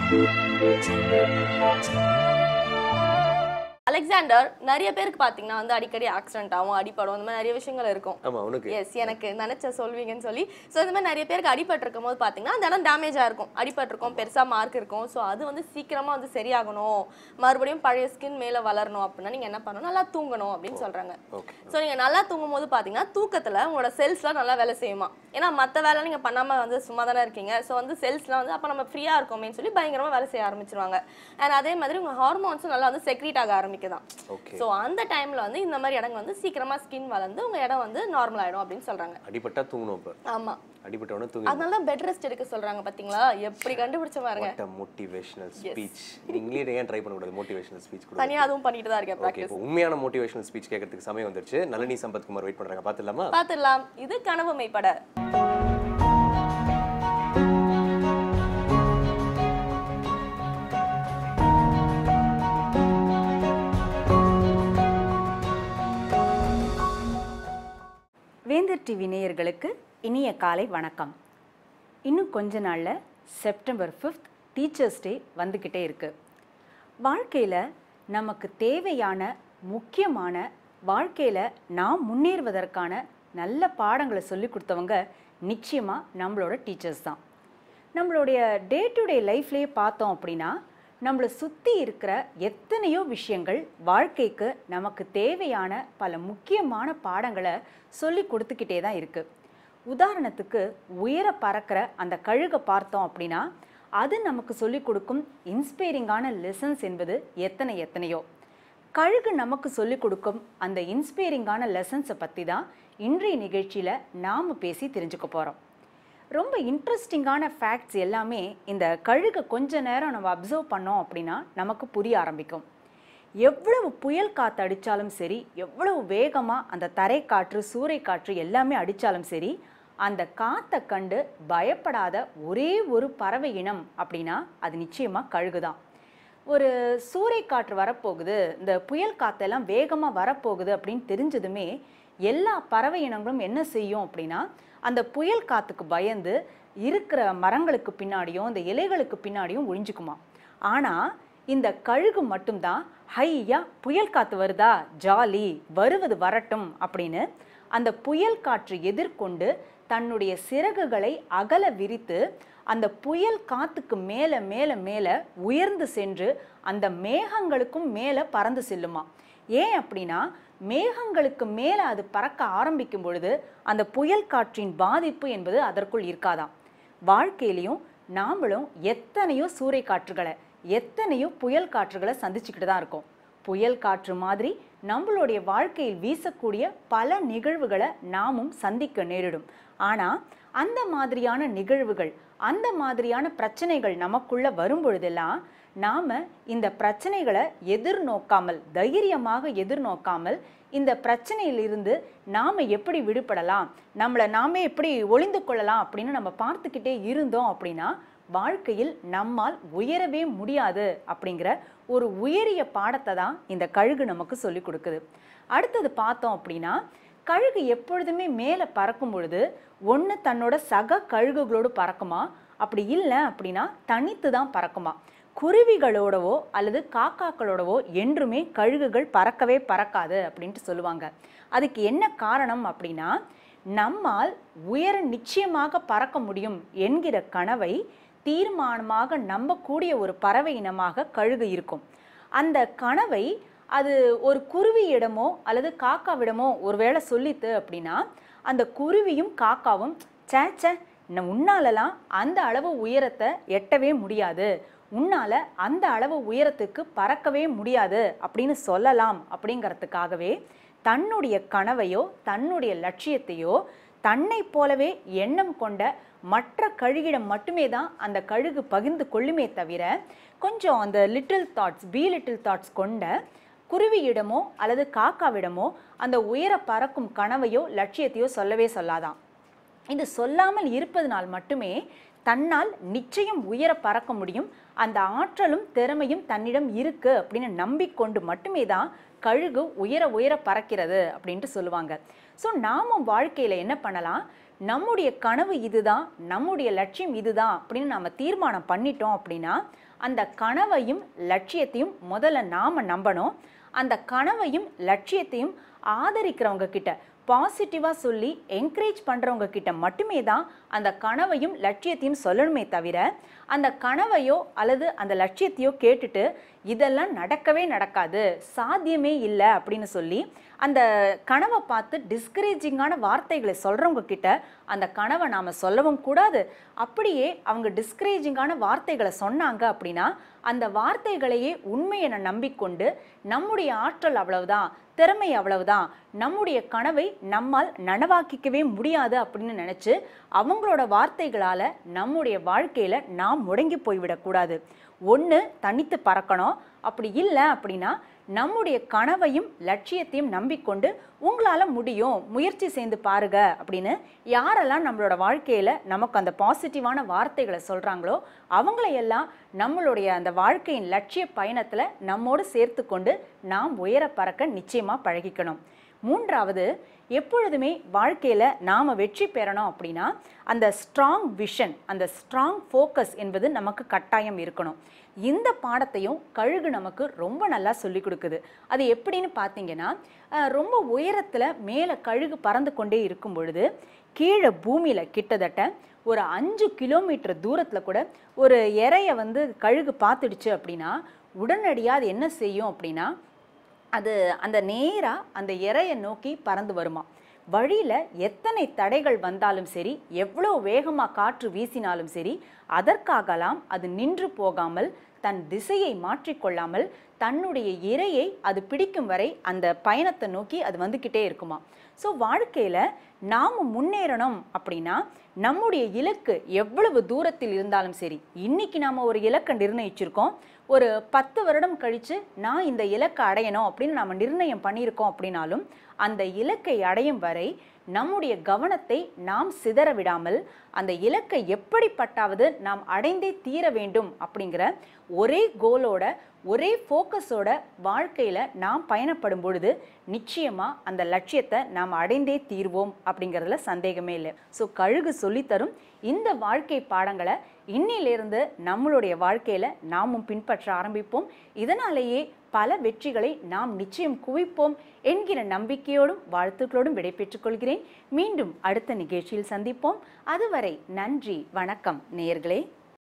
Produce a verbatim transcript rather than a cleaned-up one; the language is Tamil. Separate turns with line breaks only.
அலெக்சாண்டர் நிறைய பேருக்கு பாத்தீங்கன்னா வந்து அடிக்கடி ஆக்சிடென்ட் ஆகும், அடிபடும், அந்த மாதிரி நிறைய விஷயங்கள் இருக்கும்.
ஆமா உனக்கு
எஸ் எனக்கு நினைச்ச சொல்வீங்கன்னு சொல்லி ஸோ இந்த மாதிரி நிறைய பேருக்கு அடிபட்டு இருக்கும் போது பாத்தீங்கன்னா அந்த இடம் டேமேஜா இருக்கும், அடிபட்டு இருக்கும், பெருசா மார்க் இருக்கும். ஸோ அது வந்து சீக்கிரமா வந்து சரியாகணும், மறுபடியும் பழைய ஸ்கின் மேல வளரணும் அப்படின்னா நீங்க என்ன பண்ணணும், நல்லா தூங்கணும் அப்படின்னு சொல்றாங்க. ஸோ நீங்க நல்லா தூங்கும் போது பாத்தீங்கன்னா தூக்கத்துல உங்களோட செல்ஸ்லாம் நல்லா வேலை செய்யுமா. ஏன்னா மற்ற வேலை நீங்க பண்ணாம வந்து சும்மா தானே இருக்கீங்க. ஸோ வந்து செல்ஸ்லாம் வந்து அப்ப நம்ம ஃப்ரீயா இருக்கோமேன்னு சொல்லி பயங்கரமா வேலை செய்ய ஆரம்பிச்சிருவாங்க. அண்ட் அதே மாதிரி உங்க ஹார்மோன்ஸும் நல்லா வந்து செக்ரீட் ஆக ஆரம்பிக்குதான். ஸோ அந்த டைம்ல வந்து இந்த மாதிரி இடங்கள் வந்து சீக்கிரமா ஸ்கின் வளர்ந்து உங்க இடம் வந்து நார்மல் ஆயிடும் அப்படின்னு சொல்றாங்க.
அடிபட்டா தூங்கணும். அப்ப
ஆமா
அடிபட்டவன தூங்கணும்.
அதனால தான் பெட் ரெஸ்ட் எடுக்க சொல்றாங்க. பாத்தீங்களா எப்படி கண்டுபிடிச்ச பாருங்க.
What a motivational speech. நீங்களே ஏன் ட்ரை பண்ண கூடாது மோட்டிவேஷனல் ஸ்பீச் கூட?
தனியா அதுவும் பண்ணிட்டு தான் இருக்கேன் பிராக்டிஸ்.
ஓகே, உண்மையான மோட்டிவேஷனல் ஸ்பீச் கேட்கிறதுக்கு சமயம் வந்துருச்சு. நளினி சம்பத்குமார் வெயிட் பண்றாங்க, பாத்துடலாமா?
பாத்துடலாம். இது கனவு மெய்ப்பட.
வேந்தர் டிவி நேயர்களுக்கு இனிய காலை வணக்கம். இன்னும் கொஞ்ச நாளில் செப்டம்பர் ஃபிஃப்த் டீச்சர்ஸ் டே வந்துக்கிட்டே இருக்கு. வாழ்க்கையில் நமக்கு தேவையான முக்கியமான வாழ்க்கையில் நாம் முன்னேறுவதற்கான நல்ல பாடங்களை சொல்லி கொடுத்தவங்க நிச்சயமாக நம்மளோட டீச்சர்ஸ் தான். நம்மளுடைய டே டு டே லைஃப்லேயே பார்த்தோம் அப்படின்னா நம்மளை சுற்றி இருக்கிற எத்தனையோ விஷயங்கள் வாழ்க்கைக்கு நமக்கு தேவையான பல முக்கியமான பாடங்களை சொல்லி கொடுத்துக்கிட்டே தான் இருக்குது. உதாரணத்துக்கு உயர பறக்கிற அந்த கழுகை பார்த்தோம் அப்படின்னா அது நமக்கு சொல்லி கொடுக்கும் இன்ஸ்பைரிங்கான லெசன்ஸ் என்பது எத்தனை எத்தனையோ. கழுகு நமக்கு சொல்லி கொடுக்கும் அந்த இன்ஸ்பைரிங்கான லெசன்ஸை பற்றி தான் இன்றைய நிகழ்ச்சியில் நாம் பேசி தெரிஞ்சுக்க போகிறோம். ரொம்ப இன்ட்ரெஸ்டிங்கான ஃபேக்ட்ஸ் எல்லாமே இந்த கழுகை கொஞ்ச நேரம் நம்ம அப்சர்வ் பண்ணோம் அப்படின்னா நமக்கு புரிய ஆரம்பிக்கும். எவ்வளவு புயல் காற்று அடித்தாலும் சரி, எவ்வளவு வேகமாக அந்த தரை காற்று சூறை காற்று எல்லாமே அடித்தாலும் சரி, அந்த காற்றை கண்டு பயப்படாத ஒரே ஒரு பறவை இனம் அப்படின்னா அது நிச்சயமாக கழுகு தான். ஒரு சூறை காற்று வரப்போகுது, இந்த புயல் காற்றெல்லாம் வேகமாக வரப்போகுது அப்படின்னு தெரிஞ்சதுமே எல்லா பறவை இனங்களும் என்ன செய்யும் அப்படின்னா அந்த புயல் காற்றுக்கு பயந்து இருக்கிற மரங்களுக்கு பின்னாடியும் இந்த இலைகளுக்கு பின்னாடியும் ஒழிஞ்சுக்குமா. ஆனால் இந்த கழுகு மட்டும்தான் ஹையா புயல் காற்று வருதா, ஜாலி, வருவது வரட்டும் அப்படின்னு அந்த புயல் காற்று எதிர்கொண்டு தன்னுடைய சிறகுகளை அகல விரித்து அந்த புயல் காற்றுக்கு மேலே மேலே மேலே உயர்ந்து சென்று அந்த மேகங்களுக்கும் மேலே பறந்து செல்லுமா. ஏன் அப்படின்னா மேகங்களுக்கு மேலே அது பறக்க ஆரம்பிக்கும் பொழுது அந்த புயல் காற்றின் பாதிப்பு என்பது அதற்குள் இருக்காதாம். வாழ்க்கையிலையும் நாமளும் எத்தனையோ சூறை காற்றுகளை எத்தனையோ புயல் காற்றுகளை சந்திச்சுக்கிட்டு தான் இருக்கோம். புயல் காற்று மாதிரி நம்மளுடைய வாழ்க்கையில் வீசக்கூடிய பல நிகழ்வுகளை நாமும் சந்திக்க நேரிடும். ஆனால் அந்த மாதிரியான நிகழ்வுகள் அந்த மாதிரியான பிரச்சனைகள் நமக்குள்ள வரும் பொழுதெல்லாம் நாம் இந்த பிரச்சனைகளை எதிர்நோக்காமல் தைரியமாக எதிர்நோக்காமல் இந்த பிரச்சனையிலிருந்து நாம் எப்படி விடுபடலாம், நம்மளை நாமே எப்படி ஒளிந்து கொள்ளலாம் அப்படின்னு நம்ம பார்த்துக்கிட்டே இருந்தோம் அப்படின்னா வாழ்க்கையில் நம்மால் உயரவே முடியாது அப்படிங்கிற ஒரு உயரிய பாடத்தை தான் இந்த கழுகு நமக்கு சொல்லி கொடுக்குது. அடுத்தது பார்த்தோம் அப்படின்னா கழுகு எப்பொழுதுமே மேலே பறக்கும் பொழுது ஒன்று தன்னோட சக கழுகுகளோடு பறக்குமா, அப்படி இல்லை அப்படின்னா தனித்து தான் பறக்குமா. குருவிகளோடவோ அல்லது காக்காக்களோடவோ என்றுமே கழுகுகள் பறக்கவே பறக்காது அப்படின்ட்டு சொல்லுவாங்க. அதுக்கு என்ன காரணம் அப்படின்னா நம்மால் உயர நிச்சயமாக பறக்க முடியும் என்கிற கனவை தீர்மானமாக நம்பக்கூடிய ஒரு பறவை இனமாக கழுகு இருக்கும். அந்த கனவை அது ஒரு குருவியிடமோ அல்லது காக்காவிடமோ ஒருவேளை சொல்லித்து அப்படின்னா அந்த குருவியும் காக்காவும் சேச்ச உன்னாலலாம் அந்த அளவு உயரத்தை எட்டவே முடியாது, உன்னால அந்த அளவு உயரத்துக்கு பறக்கவே முடியாது அப்படின்னு சொல்லலாம். அப்படிங்கிறதுக்காகவே தன்னுடைய கனவையோ தன்னுடைய லட்சியத்தையோ தன்னை போலவே எண்ணம் கொண்ட மற்ற கழுகிடம் மட்டுமே தான் அந்த கழுகு பகிர்ந்து கொள்ளுமே தவிர கொஞ்சம் அந்த little thoughts be little thoughts கொண்ட குருவியிடமோ அல்லது காக்காவிடமோ அந்த உயர பறக்கும் கனவையோ லட்சியத்தையோ சொல்லவே சொல்லாதான். இது சொல்லாமல் இருப்பதனால் மட்டுமே தன்னால் நிச்சயம் உயர பறக்க முடியும், அந்த ஆற்றலும் திறமையும் தன்னிடம் இருக்கு அப்படின்னு நம்பிக்கொண்டு மட்டுமே தான் கழுகு உயர உயர பறக்கிறது அப்படின்ட்டு சொல்லுவாங்க. ஸோ நாமும் வாழ்க்கையில் என்ன பண்ணலாம், நம்முடைய கனவு இதுதான், நம்முடைய லட்சியம் இதுதான் அப்படின்னு நம்ம தீர்மானம் பண்ணிட்டோம் அப்படின்னா அந்த கனவையும் லட்சியத்தையும் முதல்ல நாம் நம்பணும். அந்த கனவையும் லட்சியத்தையும் ஆதரிக்கிறவங்க கிட்ட பாசிட்டிவாக சொல்லி என்கரேஜ் பண்ணுறவங்க கிட்ட மட்டுமே தான் அந்த கனவையும் லட்சியத்தையும் சொல்லணுமே தவிர அந்த கனவையோ அல்லது அந்த லட்சியத்தையோ கேட்டுட்டு இதெல்லாம் நடக்கவே நடக்காது, சாத்தியமே இல்லை அப்படின்னு சொல்லி அந்த கனவை பார்த்து டிஸ்கரேஜிங்கான வார்த்தைகளை சொல்கிறவங்க கிட்ட அந்த கனவை நாம் சொல்லவும் கூடாது. அப்படியே அவங்க டிஸ்கரேஜிங்கான வார்த்தைகளை சொன்னாங்க அப்படின்னா அந்த வார்த்தைகளையே உண்மையை நம்பிக்கொண்டு நம்முடைய ஆற்றல் அவ்வளவுதான், திறமை அவ்வளவுதான், நம்முடைய கனவை நம்மால் நனவாக்கிக்கவே முடியாது அப்படின்னு நினச்சி அவங்களோட வார்த்தைகளால் நம்முடைய வாழ்க்கையில் நாம் முடங்கி போய்விடக்கூடாது. ஒன்று தனித்து பறக்கணும், அப்படி இல்லை அப்படின்னா நம்முடைய கனவையும் லட்சியத்தையும் நம்பிக்கொண்டு உங்களால் முடியும், முயற்சி செய்து பாருங்க அப்படின்னு யாரெல்லாம் நம்மளோட வாழ்க்கையில் நமக்கு அந்த பாசிட்டிவான வார்த்தைகளை சொல்கிறாங்களோ அவங்களையெல்லாம் நம்மளுடைய அந்த வாழ்க்கையின் லட்சிய பயணத்தில் நம்மோடு சேர்த்து கொண்டு நாம் உயர பறக்க நிச்சயமாக பழகிக்கணும். மூன்றாவது, எப்பொழுதுமே வாழ்க்கையில் நாம் வெற்றி பெறணும் அப்படின்னா அந்த ஸ்ட்ராங் விஷன், அந்த ஸ்ட்ராங் ஃபோக்கஸ் என்பது நமக்கு கட்டாயம் இருக்கணும். இந்த பாடத்தையும் கழுகு நமக்கு ரொம்ப நல்லா சொல்லி கொடுக்குது. அது எப்படின்னு பார்த்தீங்கன்னா, ரொம்ப உயரத்தில் மேலே கழுகு பறந்து கொண்டே இருக்கும் பொழுது கீழே பூமியில் கிட்டத்தட்ட ஒரு அஞ்சு கிலோமீட்டர் தூரத்தில் கூட ஒரு இறையை வந்து கழுகு பார்த்துடுச்சு அப்படின்னா உடனடியாக அது என்ன செய்யும் அப்படின்னா அது அந்த நேராக அந்த இறையை நோக்கி பறந்து வருமா. வழியில் எத்தனை தடைகள் வந்தாலும் சரி, எவ்வளோ வேகமாக காற்று வீசினாலும் சரி, அதற்காகலாம் அது நின்று போகாமல் தன் திசையை மாற்றிக்கொள்ளாமல் தன்னுடைய இரையை அது பிடிக்கும் வரை அந்த பயணத்தை நோக்கி அது வந்துக்கிட்டே இருக்குமா. ஸோ வாழ்க்கையில் நாம் முன்னேறணும் அப்படின்னா நம்முடைய இலக்கு எவ்வளவு தூரத்தில் இருந்தாலும் சரி, இன்னைக்கு நாம் ஒரு இலக்கை நிர்ணயிச்சிருக்கோம், ஒரு பத்து வருடம் கழித்து நான் இந்த இலக்கை அடையணும் அப்படின்னு நம்ம நிர்ணயம் பண்ணியிருக்கோம் அப்படின்னாலும் அந்த இலக்கை அடையும் வரை நம்முடைய கவனத்தை நாம் சிதற விடாமல் அந்த இலக்கை எப்படிப்பட்டாவது நாம் அடைந்தே தீர வேண்டும் அப்படிங்கிற ஒரே கோலோட ஒரே ஃபோக்கஸோட வாழ்க்கையில் நாம் பயணப்படும் பொழுது நிச்சயமாக அந்த லட்சியத்தை நாம் அடைந்தே தீர்வோம் அப்படிங்கிறதுல சந்தேகமே இல்லை. ஸோ கழுகு சொல்லித்தரும் இந்த வாழ்க்கை பாடங்களை இன்னிலிருந்து நம்மளுடைய வாழ்க்கையில் நாமும் பின்பற்ற ஆரம்பிப்போம். இதனாலேயே பல வெற்றிகளை நாம் நிச்சயம் குவிப்போம் என்கிற நம்பிக்கையோடும் வாழ்த்துக்களோடும் விடைபெற்றுக் கொள்கிறேன். மீண்டும் அடுத்த நிகழ்ச்சியில் சந்திப்போம். அதுவரை நன்றி, வணக்கம் நேயர்களே.